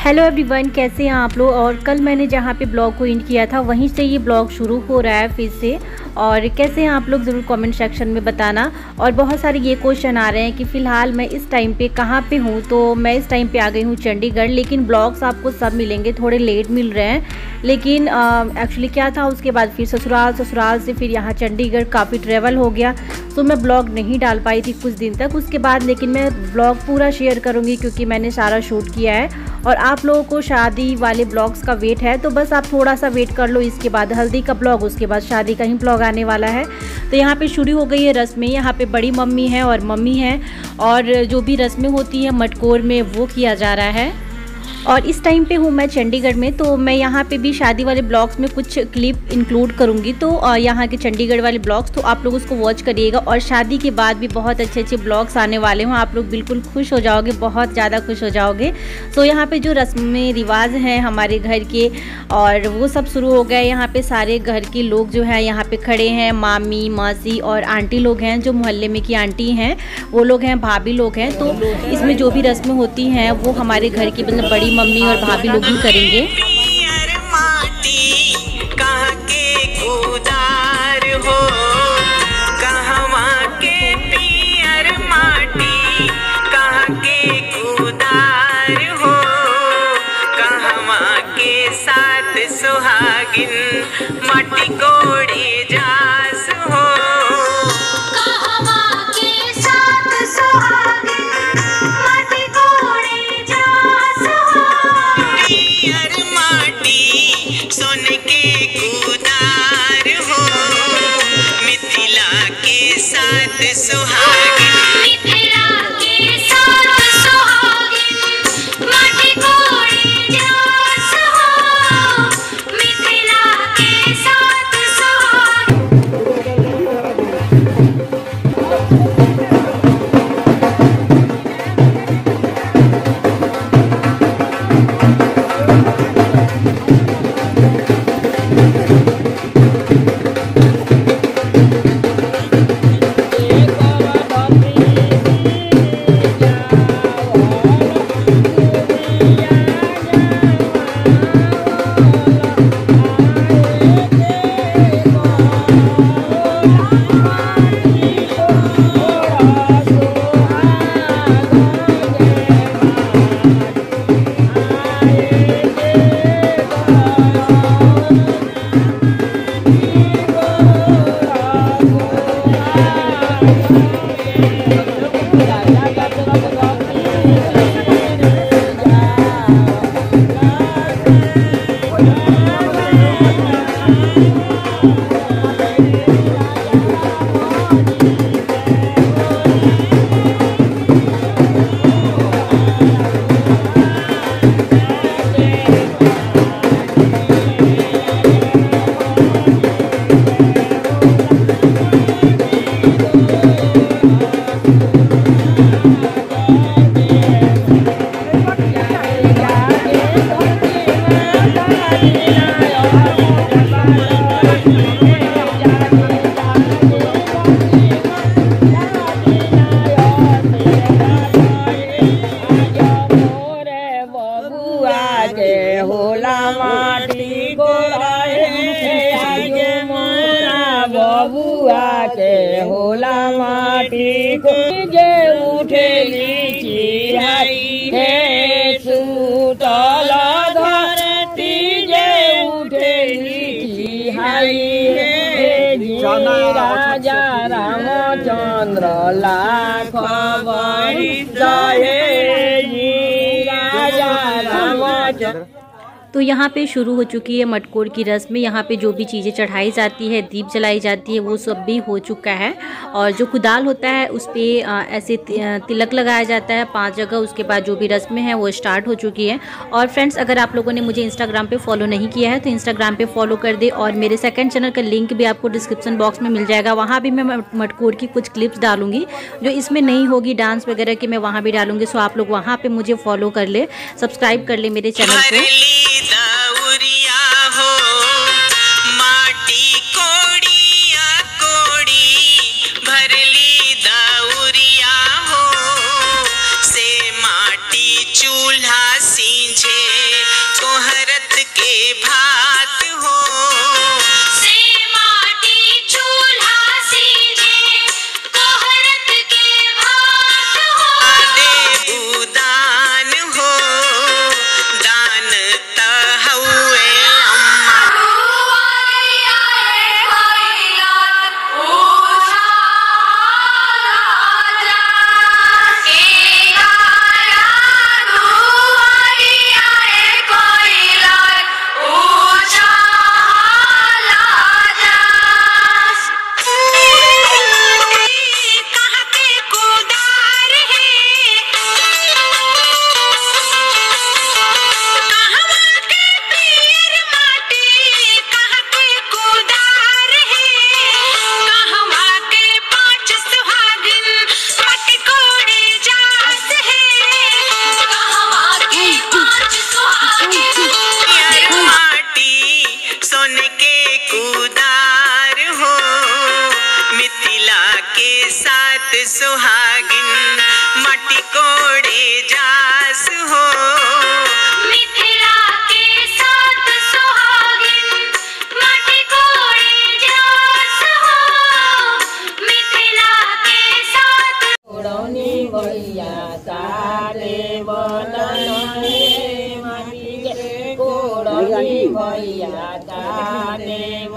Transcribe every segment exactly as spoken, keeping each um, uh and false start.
Hello everyone, कैसे हैं आप लोग। और कल मैंने जहाँ पे ब्लॉग को एंड किया था वहीं से ये ब्लॉग शुरू हो रहा है फिर से। और कैसे हैं आप लोग ज़रूर कमेंट सेक्शन में बताना। और बहुत सारे ये क्वेश्चन आ रहे हैं कि फ़िलहाल मैं इस टाइम पे कहाँ पे हूँ। तो मैं इस टाइम पे आ गई हूँ चंडीगढ़, लेकिन ब्लॉग्स आपको सब मिलेंगे, थोड़े लेट मिल रहे हैं। लेकिन एक्चुअली क्या था, उसके बाद फिर ससुराल ससुराल से फिर यहाँ चंडीगढ़ काफ़ी ट्रैवल हो गया, तो मैं ब्लॉग नहीं डाल पाई थी कुछ दिन तक। उसके बाद लेकिन मैं ब्लॉग पूरा शेयर करूँगी क्योंकि मैंने सारा शूट किया है। और आप लोगों को शादी वाले ब्लॉग्स का वेट है, तो बस आप थोड़ा सा वेट कर लो। इसके बाद हल्दी का ब्लॉग, उसके बाद शादी का ही ब्लॉग आने वाला है। तो यहाँ पे शुरू हो गई है रस्में। यहाँ पे बड़ी मम्मी है और मम्मी है, और जो भी रस्में होती हैं मटकोर में वो किया जा रहा है। और इस टाइम पे हूँ मैं चंडीगढ़ में, तो मैं यहाँ पे भी शादी वाले ब्लॉग्स में कुछ क्लिप इंक्लूड करूँगी। तो यहाँ के चंडीगढ़ वाले ब्लॉग्स तो आप लोग उसको वॉच करिएगा। और शादी के बाद भी बहुत अच्छे अच्छे ब्लॉग्स आने वाले हैं, आप लोग बिल्कुल खुश हो जाओगे, बहुत ज़्यादा खुश हो जाओगे। तो यहाँ पे जो रस्में रिवाज हैं हमारे घर के, और वो सब शुरू हो गए। यहाँ पे सारे घर के लोग जो हैं यहाँ पे खड़े हैं, मामी मासी और आंटी लोग हैं, जो मोहल्ले में की आंटी हैं वो लोग हैं, भाभी लोग हैं। तो इसमें जो भी रस्में होती हैं वो हमारे घर की मतलब बड़ी मम्मी और भाभी लोग ही करेंगे। सुहागिन माटी कोड़ी जास हो, कहवा के साथ सुहागिन माटी कोड़ी जास हो। पियर माटी सोने के गुदार हो, मिथिला के साथ सुहागिन, मिथिला के साथ सुहागिन माटी कोड़ी जास हो, मिथिला के साथ सुहागिन। बबुआ के होला माटी को जे उठेली चिराई हे, सुतल धरती जे उठेली चिहाई हे। राजा रामचंद्र लाख बड़ी जय, राजा रामचंद्र। तो यहाँ पे शुरू हो चुकी है मटकोर की रस्म में। यहाँ पे जो भी चीज़ें चढ़ाई जाती है, दीप जलाई जाती है, वो सब भी हो चुका है। और जो कुदाल होता है उस पर ऐसे तिलक लगाया जाता है पांच जगह। उसके बाद जो भी रस्में हैं वो स्टार्ट हो चुकी है। और फ्रेंड्स, अगर आप लोगों ने मुझे इंस्टाग्राम पे फॉलो नहीं किया है तो इंस्टाग्राम पे फॉलो कर दे। और मेरे सेकंड चैनल का लिंक भी आपको डिस्क्रिप्शन बॉक्स में मिल जाएगा। वहाँ भी मैं मटकोर की कुछ क्लिप्स डालूंगी, जो इसमें नहीं होगी डांस वगैरह की, मैं वहाँ भी डालूंगी। सो आप लोग वहाँ पर मुझे फॉलो कर ले, सब्सक्राइब कर ले मेरे चैनल को। चूल्हा सींझे महादेव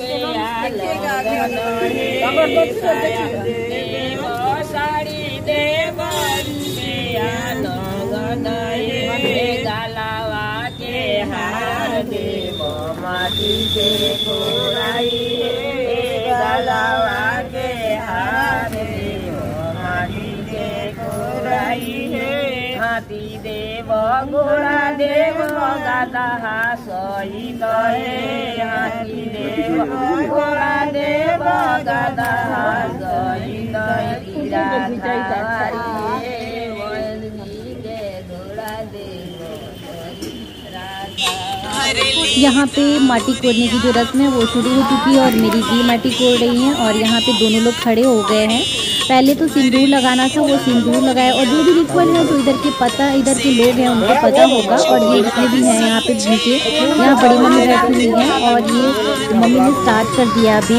देव साड़ी देव गलावा के हार देव माटी के कोराई गलावा के हार देव माटी के कोराई हाथी देव घोड़ा देव गदा सहित हाथी देव घोड़ा देव गदा सहित यहाँ पे माटी कोड़ने की जो रस्म है वो शुरू हो चुकी है और मेरी दी माटी कोड़ रही हैं और यहाँ पे दोनों लोग खड़े हो गए हैं। पहले तो सिंदूर लगाना था, वो सिंदूर लगाया और जो भी रिचुअल है तो इधर के पता इधर के लोग हैं उनको पता होगा। और ये जितने भी हैं यहाँ पे नीचे, यहाँ बड़ी मम्मी बैठी हुई हैं और ये मम्मी ने स्टार्ट कर दिया अभी।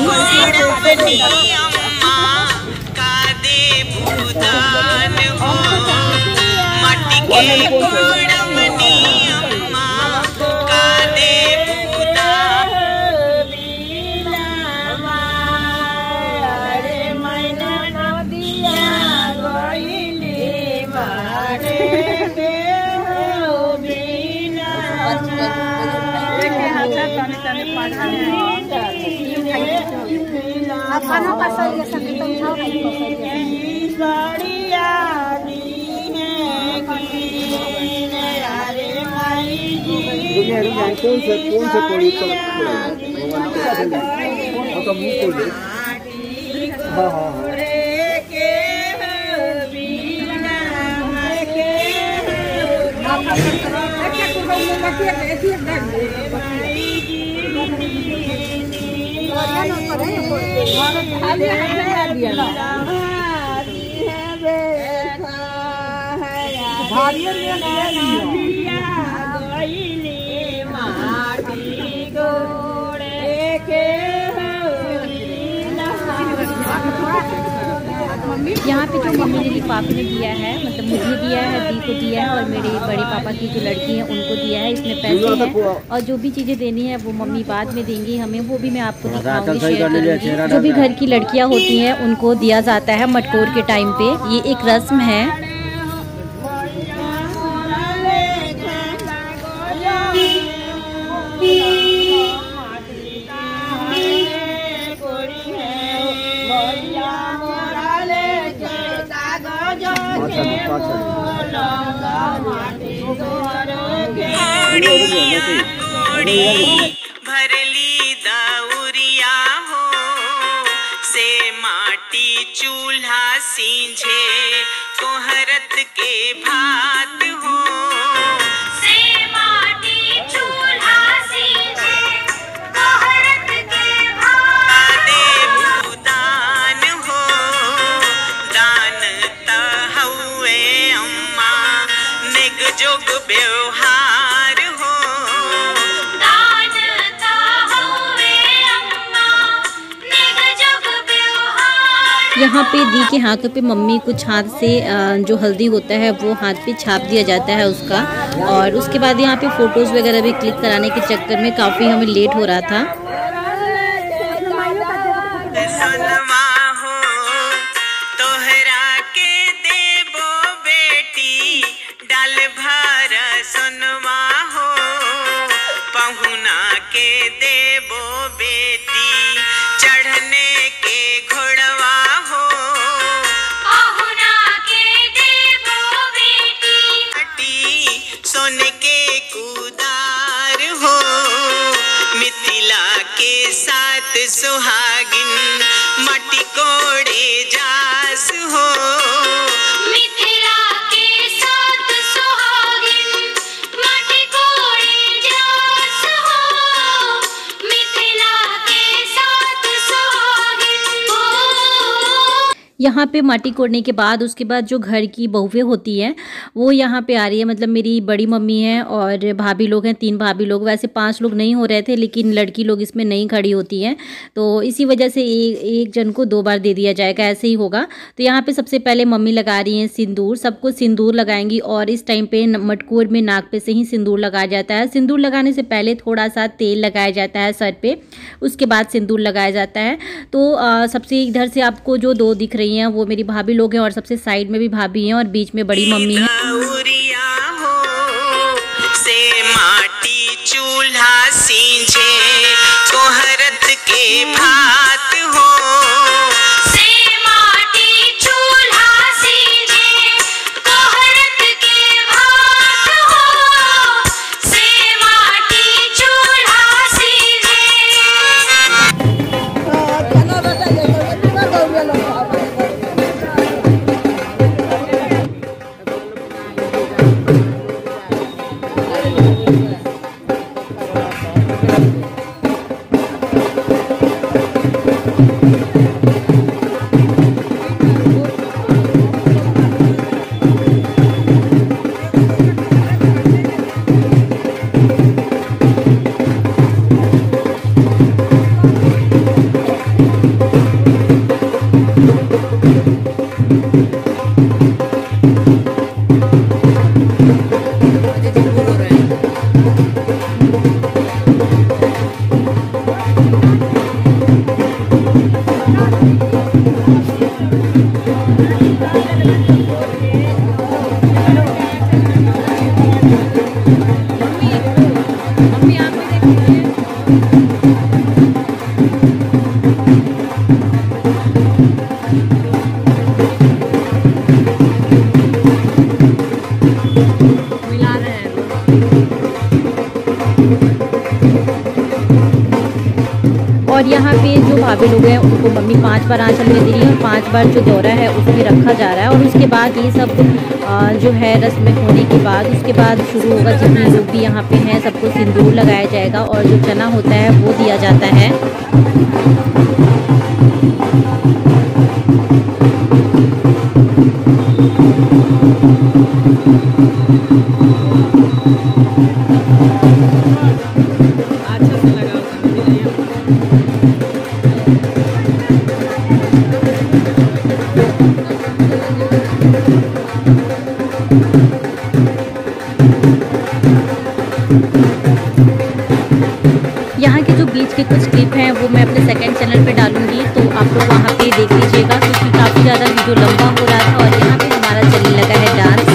कौन से कौन से कोड़ी तो तो मुंह खोल दे। हाँ हाँ यहाँ पे जो मम्मी ने लिफाफे में दिया है, मतलब मुझे दिया है, दी को दिया है और मेरे बड़े पापा की जो लड़की है उनको दिया है। इसमें पैसे हैं और जो भी चीज़ें देनी है वो मम्मी बाद में देंगी हमें, वो भी मैं आपको दिखाऊंगी, शेयर करूंगी। जो भी घर की लड़कियाँ होती हैं उनको दिया जाता है मटकोर के टाइम पे, ये एक रस्म है। भरली दाउरिया हो से माटी चूल्हा सींझे कोहरत के भात हो से माटी चूल्हा सींझे कोहरत के भात दे भूदान हो दान तहुए अम्मा निग जोग व्यवहार हो दान तहुए अम्मा निग जोग व्यवहार। यहाँ पे दी के हाथों पे मम्मी कुछ हाथ से जो हल्दी होता है वो हाथ पे छाप दिया जाता है उसका, और उसके बाद यहाँ पे फोटोज़ वगैरह भी क्लिक कराने के चक्कर में काफ़ी हमें लेट हो रहा था। के देवो बेटी चढ़ने के घोड़वा हो पहुना के देवो बेटी हटी सोने के कुदार हो मिथिला के साथ सुहागिन मटी कोड़े जास हो मिथिला के साथ सुहागिन यहाँ पे माटी कोड़ने के बाद उसके बाद जो घर की बहुएं होती हैं वो यहाँ पे आ रही है। मतलब मेरी बड़ी मम्मी है और भाभी लोग हैं, तीन भाभी लोग। वैसे पांच लोग नहीं हो रहे थे लेकिन लड़की लोग इसमें नहीं खड़ी होती हैं, तो इसी वजह से एक एक जन को दो बार दे दिया जाएगा, ऐसे ही होगा। तो यहाँ पे सबसे पहले मम्मी लगा रही हैं सिंदूर, सबको सिंदूर लगाएंगी। और इस टाइम पे मटकोर में नाक पे से ही सिंदूर लगाया जाता है। सिंदूर लगाने से पहले थोड़ा सा तेल लगाया जाता है सर पे, उसके बाद सिंदूर लगाया जाता है। तो आ, सबसे इधर से आपको जो दो दिख रही हैं वो मेरी भाभी लोग हैं और सबसे साइड में भी भाभी हैं और बीच में बड़ी मम्मी है। से माटी चूल्हा सींचे कोहरत के भात हो, से माटी चूल्हा सींचे कोहरत के भात हो, से माटी चूल्हा सींचे। और यहाँ पे जो भाभी लोग हैं उनको मम्मी पांच बार आंचल में दे रही है और पांच बार जो दौरा है उसमें रखा जा रहा है। और उसके बाद ये सब जो है रस्म होने के बाद उसके बाद शुरू होगा। जितने लोग भी यहाँ पे हैं सबको सिंदूर लगाया जाएगा और जो चना होता है वो दिया जाता है। यहाँ के जो बीच के कुछ क्लिप हैं वो मैं अपने सेकंड चैनल पे डालूंगी, तो आप लोग वहाँ पे देख लीजिएगा क्योंकि काफ़ी ज़्यादा वीडियो लंबा हो रहा था। और यहाँ पे हमारा चलने लगा है डांस।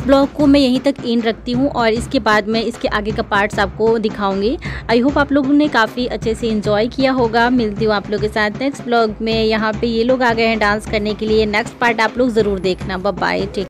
ब्लॉग को मैं यहीं तक इन रखती हूँ और इसके बाद मैं इसके आगे का पार्ट्स आपको दिखाऊंगी। आई होप आप लोगों ने काफ़ी अच्छे से एंजॉय किया होगा। मिलती हूँ आप लोगों के साथ नेक्स्ट ब्लॉग में। यहाँ पे ये लोग आ गए हैं डांस करने के लिए। नेक्स्ट पार्ट आप लोग ज़रूर देखना। Bye bye.